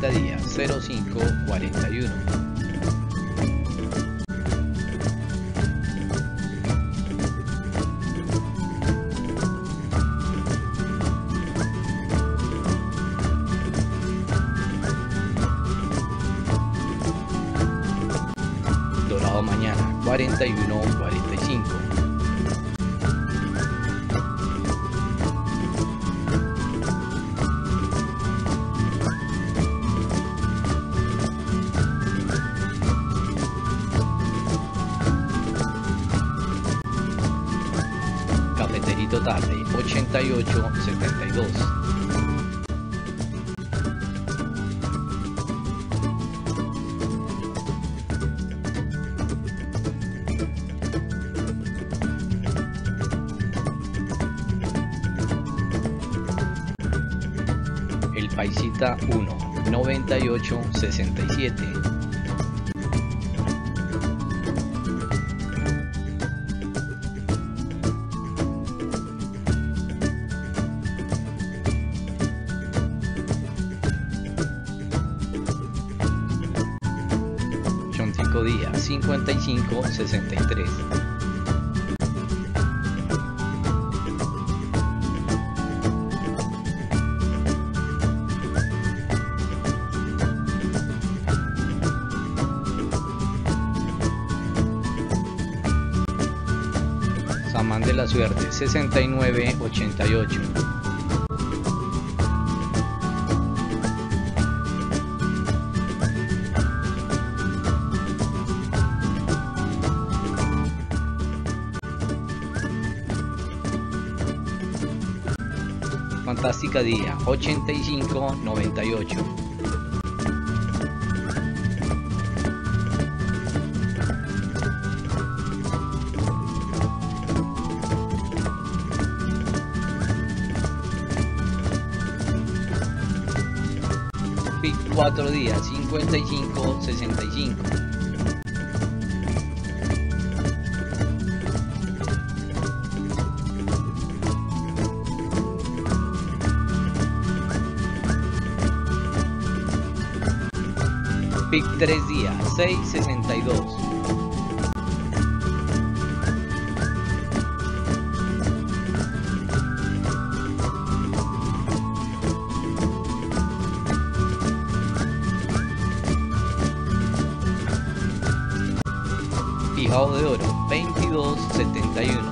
30 días, 0541. Dorado mañana, 41:45. Cafeterito tarde, 88:72. El Paisita 1, 98:67. Chontico Díaz, 55:63. Samán de la Suerte, 69:88. Fantástica Día, 85:98. Pic 4 días, 55:65. Pic 3 días, 6:62. Fijado de oro, 22:71.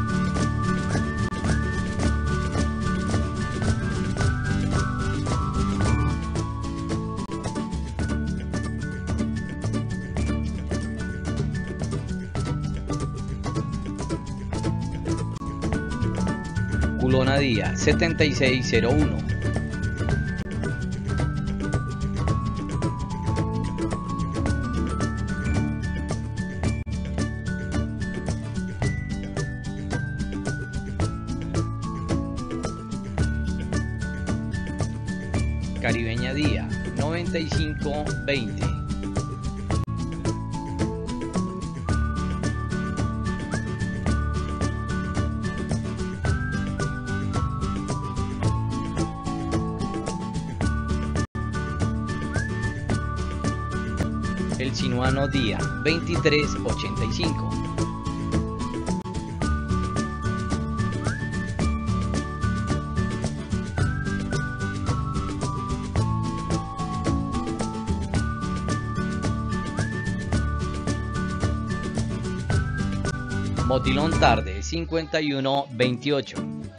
Culona Día, 76:01. Caribeña Día, 95:20. El Sinuano Día, 23:85. Motilón tarde, 51:28.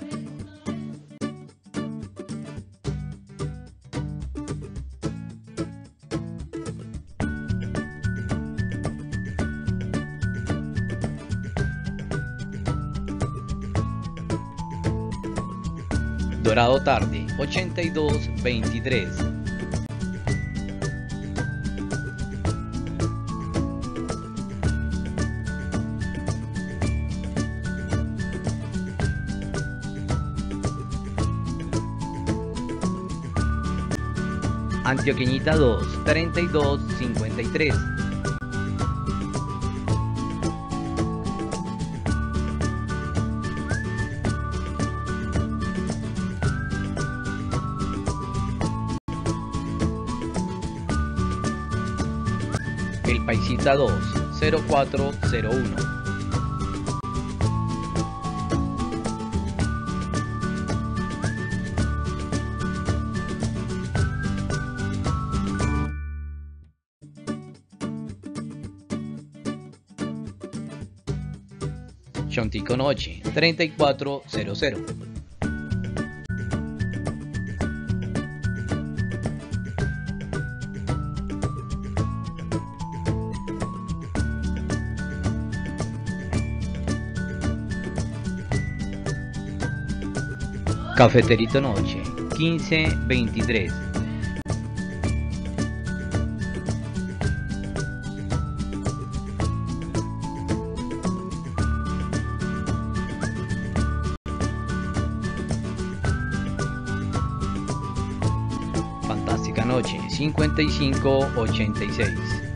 Dorado tarde, 82:23. Antioqueñita 2, 32:53. El Paisita 2, 0401. Chontico Noche, 3400. Cafeterito Noche, 1523. Fantástica Noche, 5586.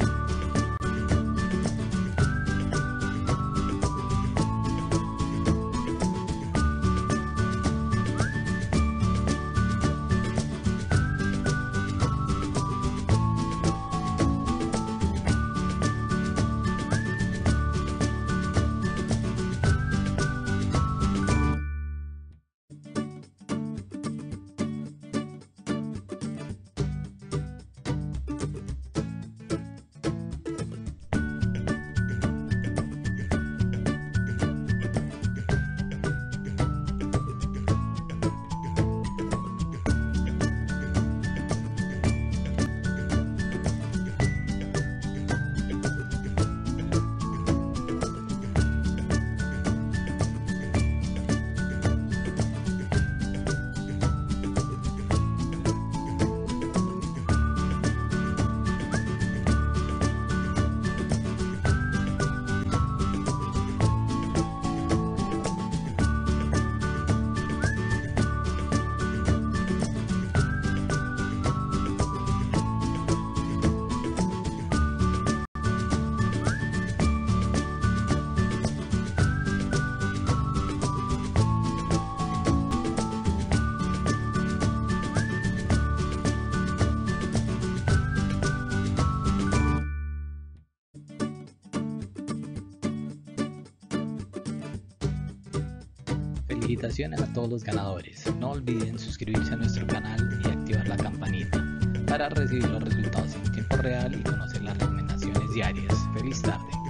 Felicitaciones a todos los ganadores. No olviden suscribirse a nuestro canal y activar la campanita para recibir los resultados en tiempo real y conocer las recomendaciones diarias. Feliz tarde.